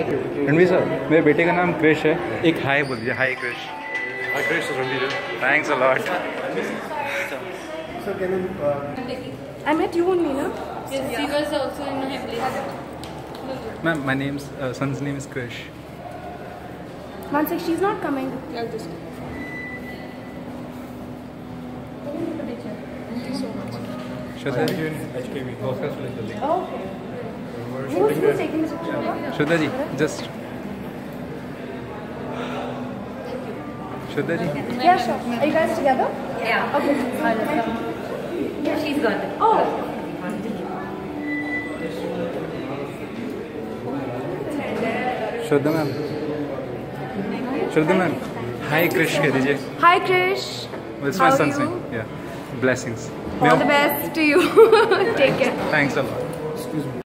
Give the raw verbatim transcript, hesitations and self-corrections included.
Ranveer sir, मेरे बेटे का नाम क्रिश है, एक हाय बोल दीजिए। Hi Krish. Hi Krish, Ranveer. Thanks a lot. So can you? Uh, I met you only, no? Yes, she was also in my place. Ma'am, my name's uh, son's name is Krish. One sec, she's not coming. I'll just. Shraddha ji, Oh, okay. Who's, who's taking this picture? Shraddha ji, just. Shraddha ji. Yeah, sure. Are you guys together? Yeah. Okay. Yeah, she's got it. Oh. Shraddha ma'am. Shraddha ma'am. Hi Krish कह दीजिए। Hi, Krish. That's How my are son's you? name. Yeah. Blessings. All the best to you. Take care. Thanks a lot. excuse me.